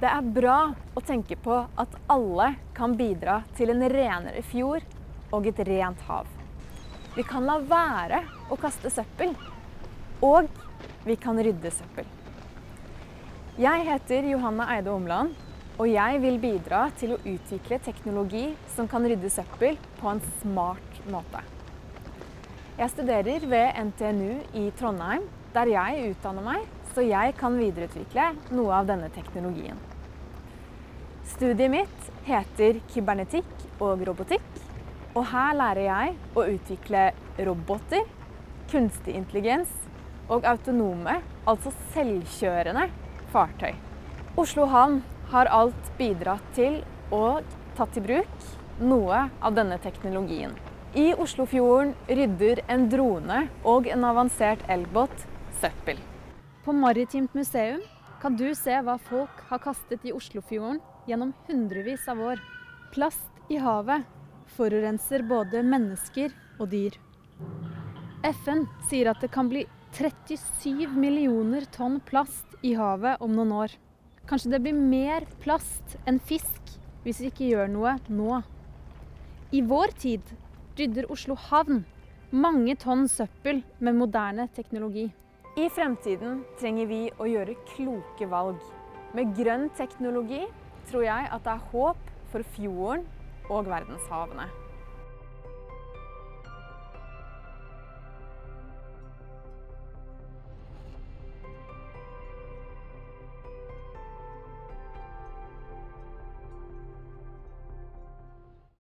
Det er bra å tenke på at alle kan bidra til en renere fjord og et rent hav. Vi kan la være å kaste søppel, og vi kan rydde søppel. Jeg heter Johanne Eide Omland, og jeg vil bidra til å utvikle teknologi som kan rydde søppel på en smart måte. Jeg studerer ved NTNU i Trondheim, der jeg utdanner meg, så jeg kan videreutvikle noe av denne teknologien. Studiet mitt heter cybernetikk og robotikk, og her lærer jeg å utvikle roboter, kunstig intelligens og autonome, altså selvkjørende fartøy. Oslo havn har alt bidratt til og tatt i bruk noe av denne teknologien. I Oslofjorden rydder en drone og en avansert elbåt søppel. På Maritimt museum kan du se hva folk har kastet i Oslofjorden gjennom hundrevis av år. Plast i havet forurenser både mennesker og dyr. FN sier at det kan bli 37 millioner tonn plast i havet om noen år. Kanskje det blir mer plast enn fisk hvis vi ikke gjør noe nå. I vår tid rydder Oslo havn mange tonn søppel med moderne teknologi. I fremtiden trenger vi å gjøre kloke valg. Med grønn teknologi tror jeg at det er håp for fjorden og verdenshavene.